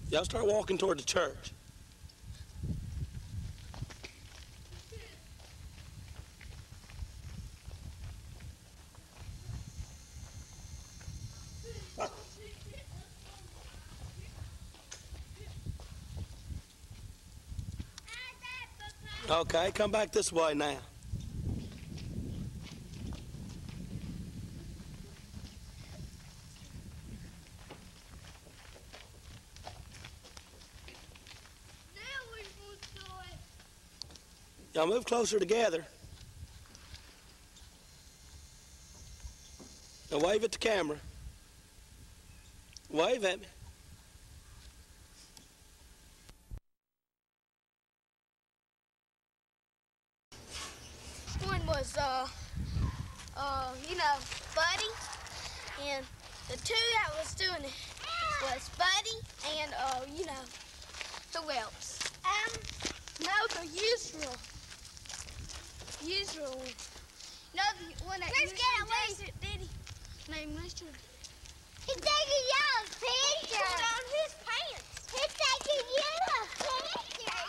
Y'all start walking toward the church. Okay, come back this way now. Y'all move closer together. Now wave at the camera. Wave at me. One was, Buddy, and the two that was doing it was Buddy and, who else? No, the Israel. Israel. No, the one that Let's get it, did he? Named Mr. He's taking yellow picture. Put on his pants. He's taking yellow picture.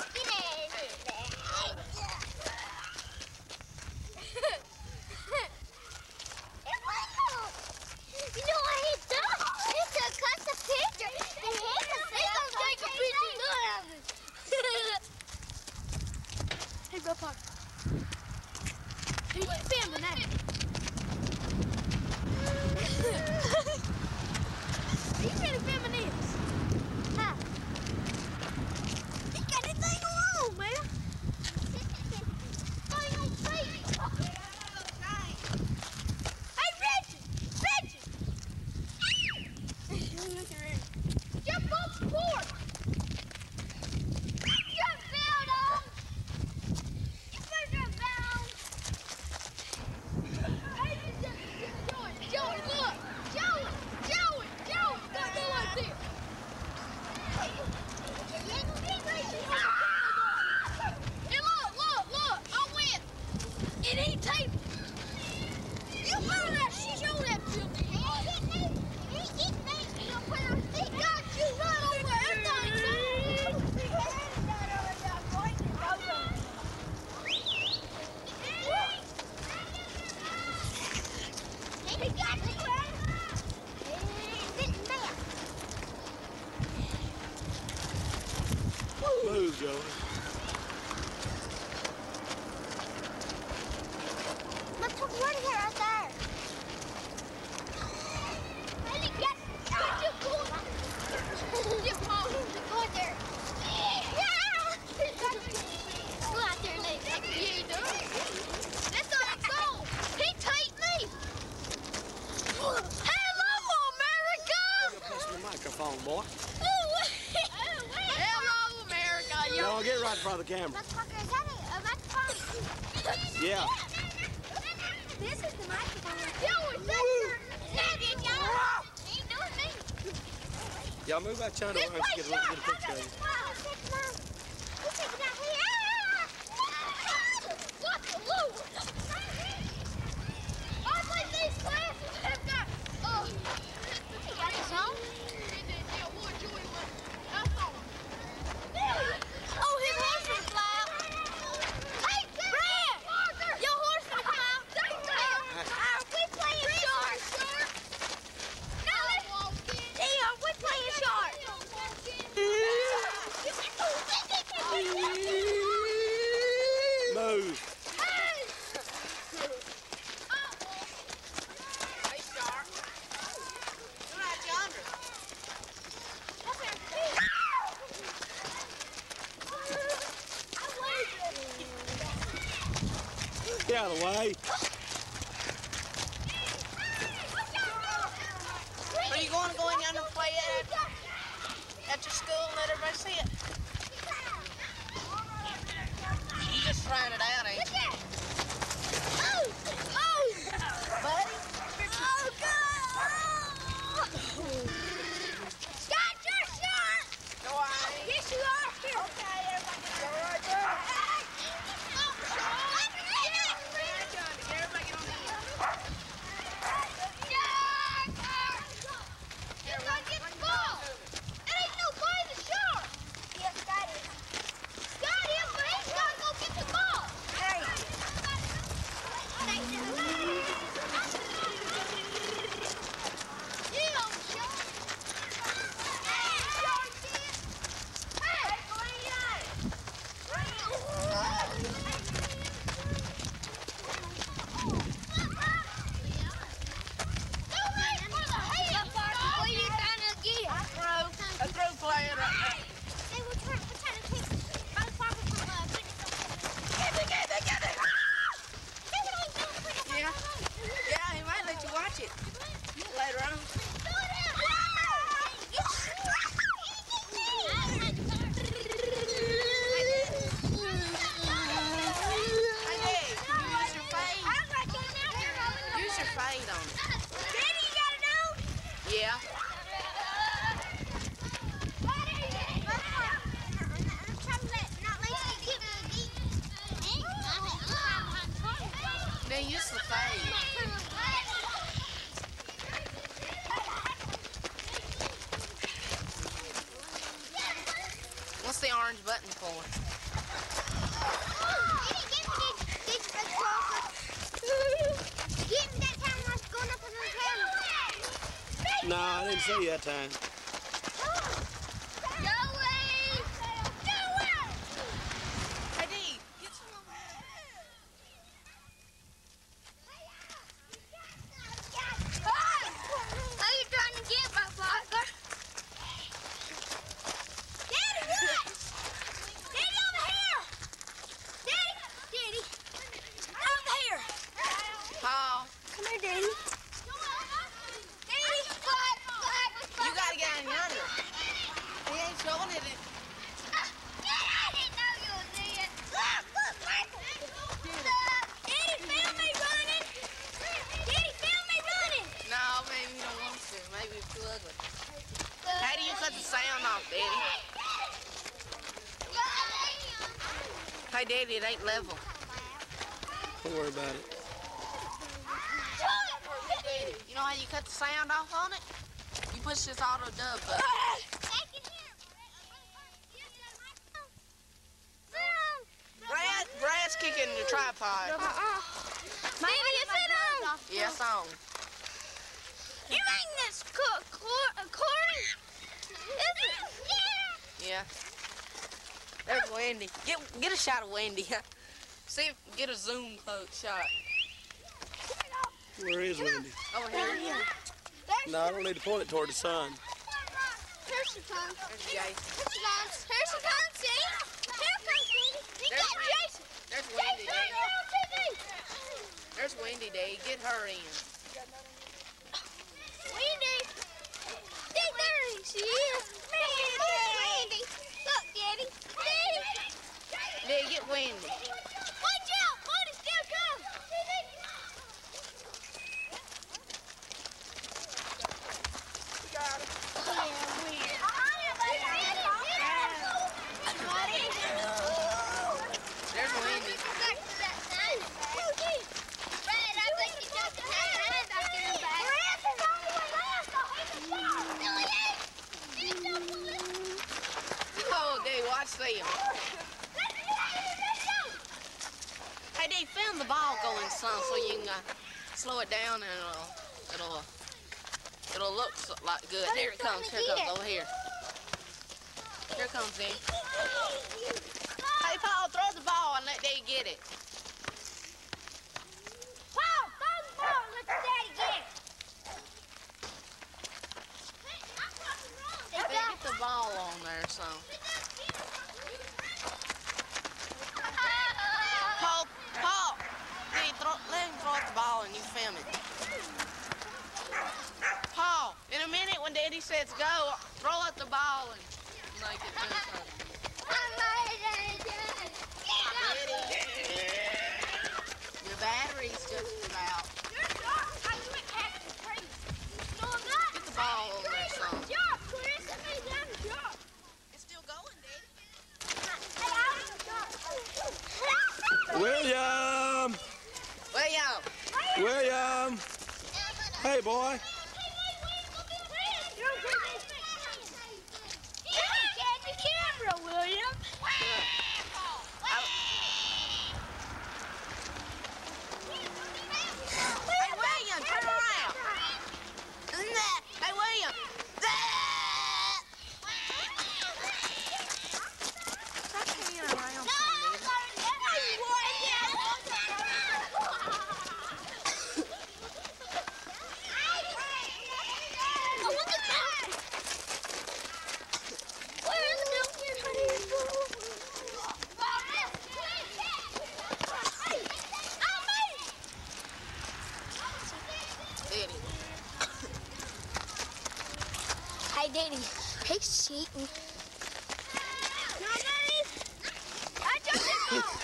You know what he done? He took us a picture and he can take a picture. Hey, go park. Hey, you filming that? You really filming this? Huh? You got anything wrong, man? Hey, Reggie! Jump off the board! Jump down! You better jump down! Hey, Joey, look! Joey! Don't go like this! Hey, look! I win! It ain't tape! You found that shit on that film! He got you right over everything! He got you! Move, Joey. Look, what is that right there? Get Mom! Go out there. Yeah! Go out there, Nick. Yeah, he does. That's not a goal! He taped me! Hello, America! Press the microphone, boy. Hello, America! Y'all get right in front of the camera. Motherfucker, is that a microphone? Yeah. This is the microphone. Joey, Y'all move out China This where I way, get a Sean. picture of you. What the Lord? I think these glasses have got, He got his own? Oh, his horse will fly out. Hey, Brad! Your horse will come out. Are we playing shark? No, are we playing shark? Move. Hey, shark. You're out yonder. Get out of the way. Are you going to go in yonder and play at your school and let everybody see it? You just trying it out, ain't you? Buddy? Oh, God! Scott, you're a shark! No, I ain't. Yes, you are. Here. Okay, everybody get over right there. Everybody get on the end. It's gonna get the ball. It ain't no play the shark. orange button for? No, I didn't see you that time. Hey, D, get some over here. Are you trying to get my father? Daddy, what? Daddy, over here! Daddy! Over here! Paul, Come here, Daddy. Daddy, you gotta get in yonder. He ain't showing it. I didn't know you were there. Daddy, film me running. Daddy, film me running. No, maybe he don't want to. Maybe it's too ugly. How do you cut the sound off, Daddy? Hey, Daddy, it ain't level. Don't worry about it. You know how you cut the sound off on it? You push this auto dub button. Brad's kicking the tripod. Maybe it's on. Yeah, it's on. You think this recording? Is it? Yeah. There's Wendy. Get a shot of Wendy. See if get a zoom close shot. Where is Wendy? Over here. No, I don't need to point it toward the sun. Here's the time. There's Jason. Here's the time, see? Here comes Wendy. There's Jason. There's Wendy. Jason, Dave. you're on TV. There's Wendy, Dave. Get her in. Wendy. There she is. Wendy. Look, Daddy. Daddy. Dave, get Wendy. Watch out. Wendy, still come. There's Wendy. Oh, Dave, watch them. Hey, Dave, film the ball going some so you can slow it down and it'll look like good. There it comes. Here it comes. Over here. Here it comes, Dave. Hey, Paul, throw the ball and let Dave get it. Dave, get the ball on there, so. Paul, Dave, let him throw the ball and you film it. Paul, in a minute when Daddy says go, throw out the ball and make it do something. Your battery's just about. Get the ball over there, son. It's still going, Daddy. William! William! Hey, boy. William. Hey, William, turn around. Hey, William. Stop hanging around, Hey, Daddy. He's cheating. No, Daddy. I just didn't know.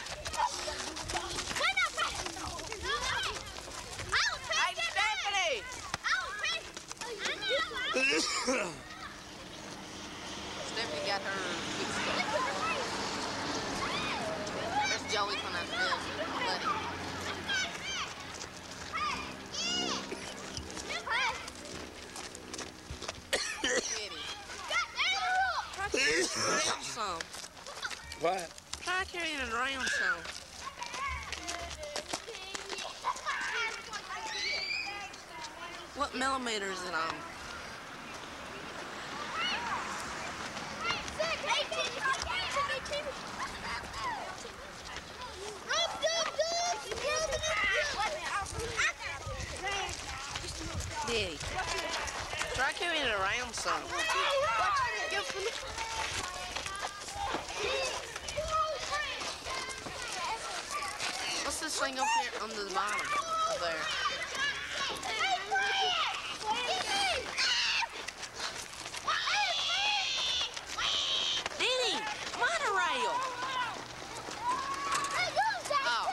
Hey, Stephanie. Stephanie got her fixed up. There's Joey from that buddy. Some. quiet. Try carrying it around some. What millimeter is it on? Daddy, try carrying it around some. What's this thing up here under the bottom? Up there. Daddy, monorail. Oh.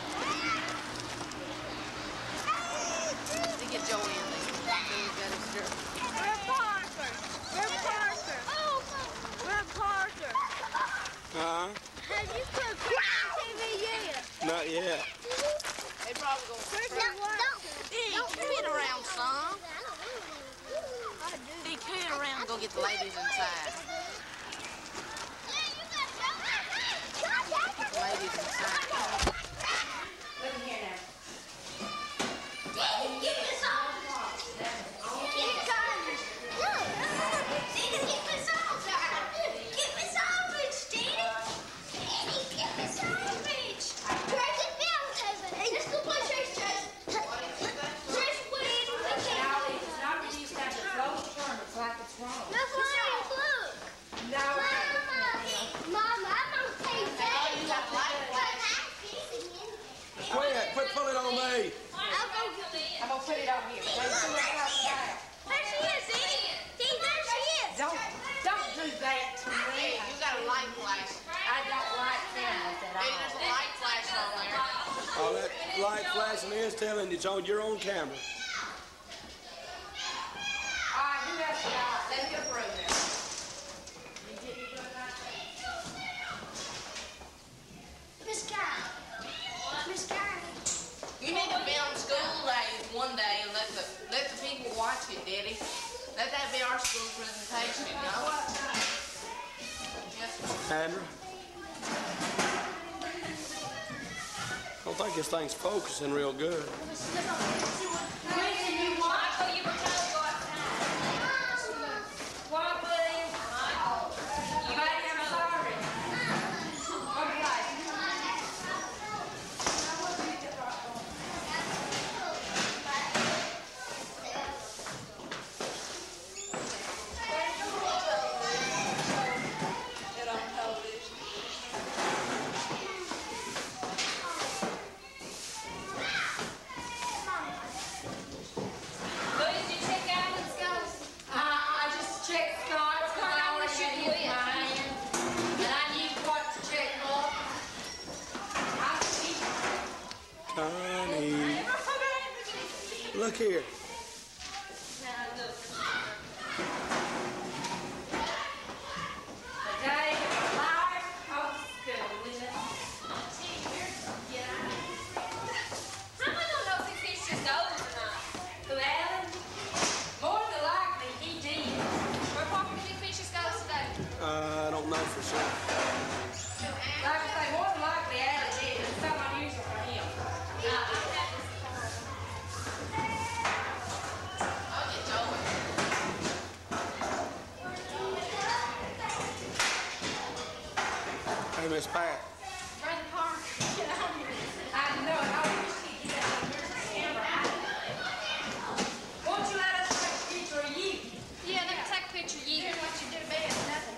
They get Joe in there. Where's Parker? Where's Parker? Where's Parker? Have you put Chris on TV yet? Not yet. They probably gonna. Hey, carry it around some. Hey, carry it around and go get the ladies inside. Get the ladies inside. Look here now. Quit pulling on me. I'm gonna put it on here. There she is, Edie. Dee, there she is. Don't do that to me. You got a light flash. I don't like cameras at Hey, all. there's a light flash on there. All that light flashing is telling it's on your own camera. All right, who else you got? Let me go through there. Miss Guy. Miss Guy. You need to film school days one day and let the people watch it, Daddy. Let that be our school presentation, you know? Yes, sir. Andrew? I don't think this thing's focusing real good. Connie. Look here. I don't know for sure. Like I say, more than likely Alan did. It's something unusual for him. I'll get Joey. Hey, Miss Pat. Brother Parker. I know it. I wish he'd get that camera. Won't you let us take a picture of you? Yeah, let me take a picture of you. Here's what you do to bed. Nothing.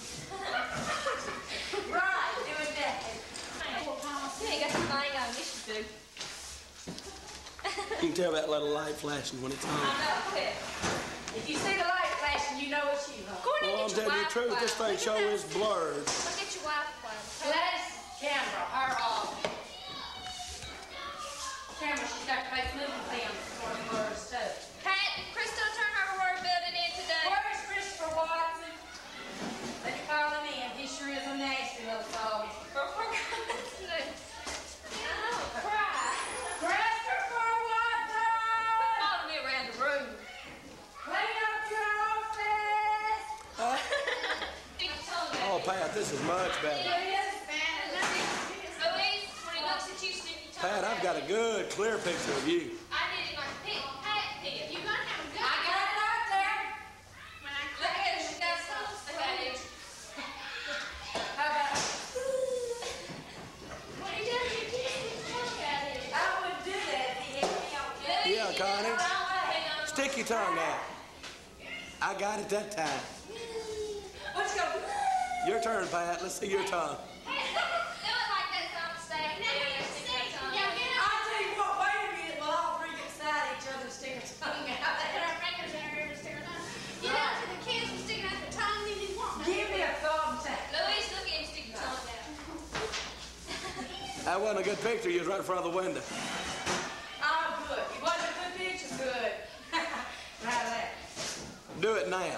Right, doing that. Yeah, you got the thing on. Yes, you do. You can tell that little light flashing when it's on. I know it. If you see the light flashing, you know it's you, huh? Go in Well, I'm and get your telling you the truth, this thing show is blurred. Go get your Wi-Fi. Gladys' camera, her camera, she's got to make moving films for the words too. Pat, Crystal turned her word building in today. Where's Christopher Watson? Let me call him in. He sure is a nasty little soul. For God's sake. No, cry. Christopher Watson! Follow me around the room. Clean up your office! Oh, Pat, this is much better. It is Pat, I've got a good, clear picture of you. I did it like Pat did. You're gonna have a good. I got it right there. When I look at it, she got something to say. How about? What are you doing? You can't look at it. I wouldn't do that if he had me on. Yeah, Connie. Stick your tongue out. I got it that time. Let's go. Your turn, Pat. Let's see your tongue. I'll tell you what, wait a minute, we'll all three get beside each other and stick our tongue out. You know, to the kids were sticking out their tongue, they didn't want Give me a thumb tap. Louise, look at him stick your tongue out. That wasn't a good picture. You was right in front of the window. Oh, good. It wasn't a good picture, good. Right there. Do it now.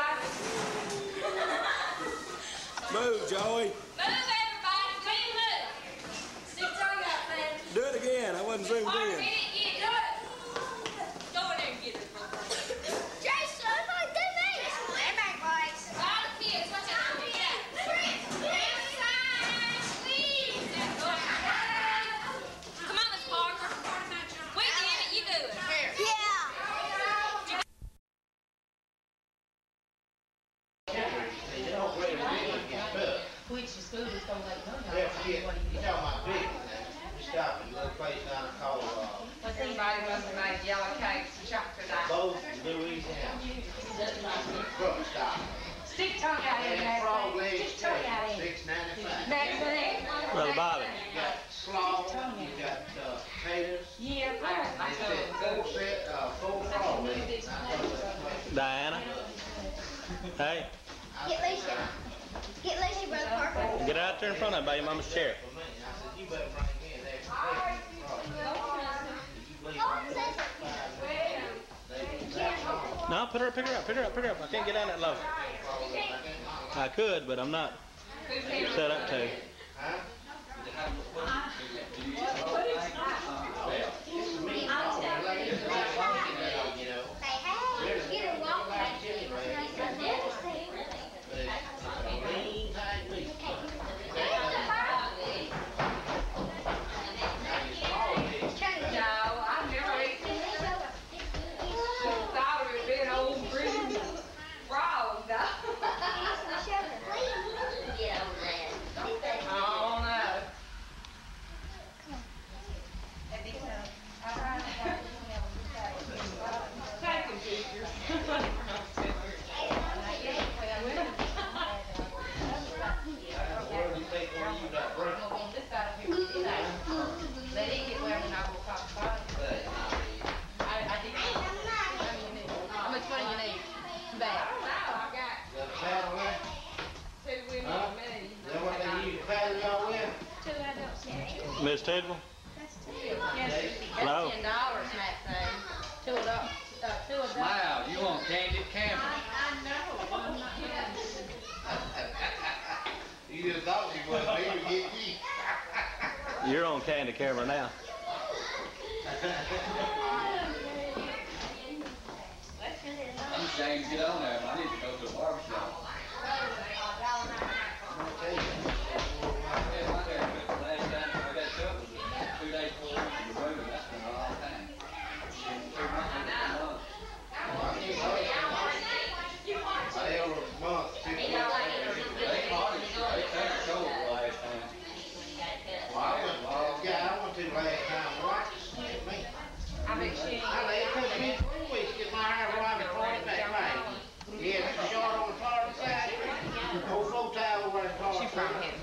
Move, Joey. Move, everybody. Clean move. Stick tongue out, man. Do it again. I wasn't zoomed Mark, in. get it. Do it. Go in there and get it. Jason, I'm not doing this. Hey, back, boys. All the kids, watch out. Come on, Miss Parker. Wait a minute, you do it. Yeah. Which the school is gonna let them know. Yeah, forget, you talking about big one now. We stopped at a little place down there called, But anybody must have made yellow cakes and chocolate ice. Bowes, Louisiana. Truck stop. Stick tongue out in And there. frog legs, Stick tongue out in. $6.95. Next thing. Brother Bobby. You got slaw, you got, taters. Yeah, They said four frog legs. Diana. Hey, Get Lacey. Get Lacey, Brother Parker. get out there in front of by your mama's chair. For me, I said, you better bring in there. No, pick her up. I can't get down that low. I could, but I'm not set up to. Miss Tidwell? Hello? $10 that thing. Two adults. Wow, you want Candy Cameron? I know. I'm not You just thought you was maybe get you. You're on candy camera now. I'm ashamed to get on there, but I need to go to a barber shop. Yeah, my haircut, the last time I got cut was 2 days before we went to the road, and that's been a long time. 2 months, a month. Every month, people. They parted, they took a show the last time. I went to last time, watch it, shit, me. I bet she ain't. It took me 3 weeks to get my hair right and point it back right. Yeah, it's short on the far side. Old folk tie over and She probably had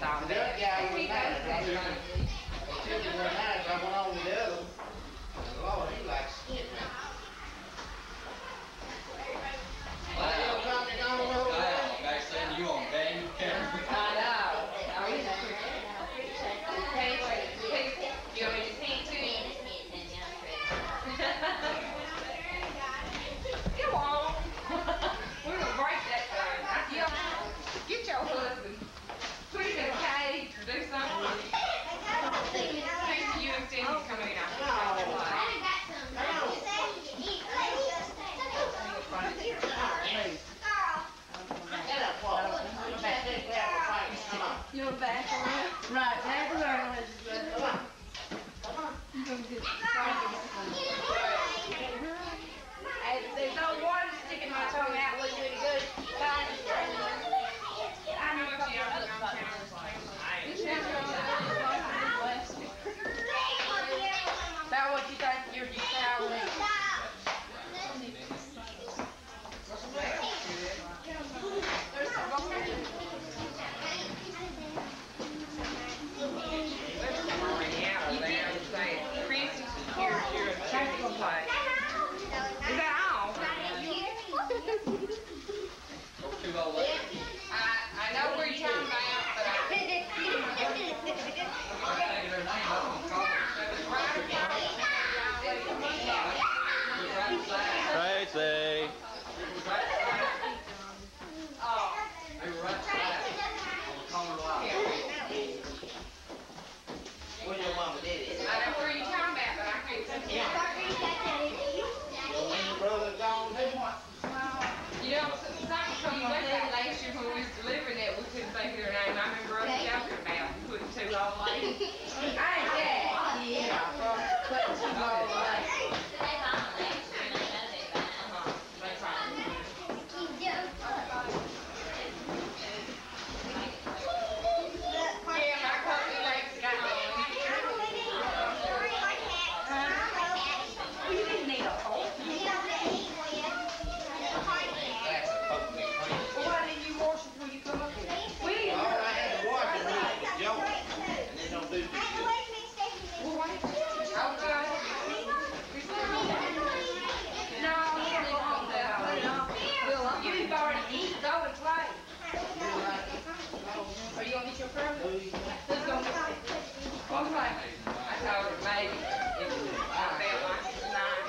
Okay. I told her maybe if I felt like it was nice.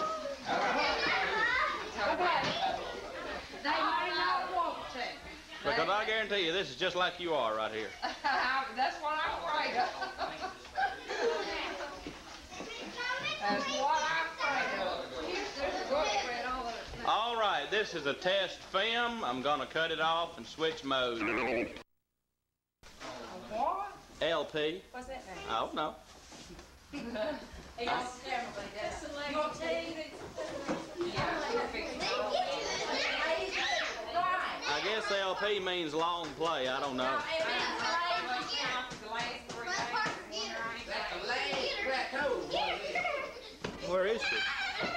Okay. They may not want to. Because I guarantee you, this is just like you are right here. That's what I'm afraid of. That's what I'm afraid of. There's a book read all of it. All right, this is a test film. I'm going to cut it off and switch mode. What? LP. What's that mean? I don't know. You want tea? Yeah, we're fixing it all. Right. I guess LP means long play. I don't know. The last 3 days. That's the last plateau. Where is she?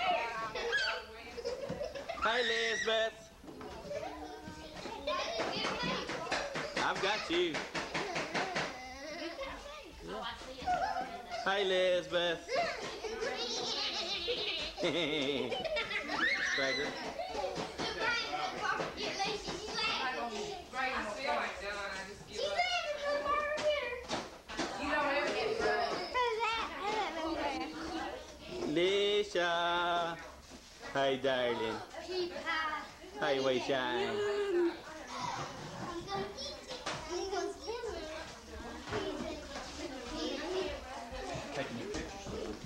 Hey, Lisbeth. I've got you. Hey, Lisbeth. Cracker. Great, I feel like done. I just give up. You don't ever get through. Lisha. Hey, darling. Hey, we shine. Taking your pictures.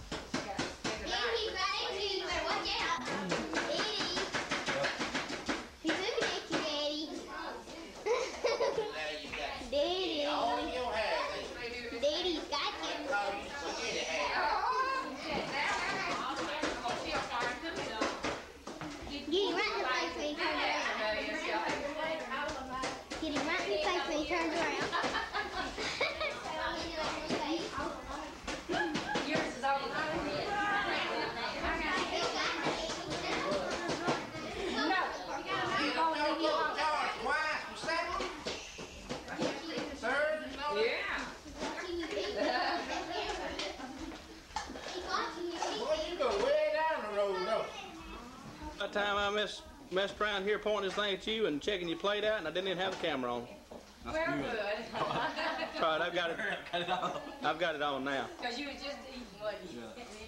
That time I messed around here pointing this thing at you and checking your plate out, and I didn't even have the camera on. Well, good. All right, I've got it. I've got it on now. Because you were just eating, wasn't you?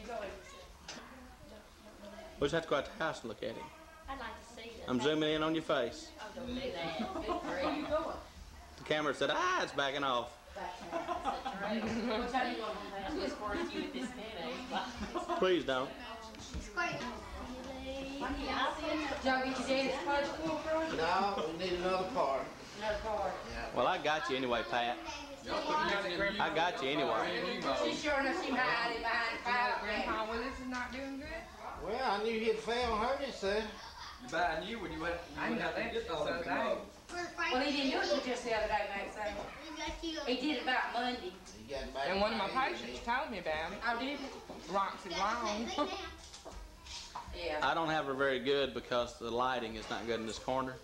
We'll just have to go out to the house and look at him. I'd like to see that. I'm zooming in on your face. Oh, don't do that. Where are you going? The camera said, it's backing off. Please don't. Y'all get your daddy's punch pool for us? No, we need another part. Another card. Well, I got you anyway, Pat. I got you anyway. She sure enough, she hiding behind the file. Grandpa, well, this is not doing good. Well, I knew he'd fail her, he said. You buy new when you went. I know that. Well, he didn't do it just the other day, mate, so. He did it about Monday. He got back And one of my Monday, patients told me about it. I did. Roxy Long. Yeah. I don't have her very good because the lighting is not good in this corner.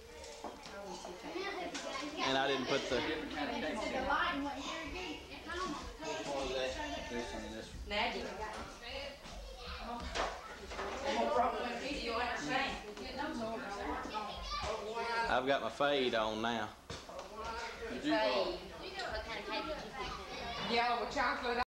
And I didn't put the... Nagging. No problem with video, I understand. I've got my fade on now. Yellow with chocolate.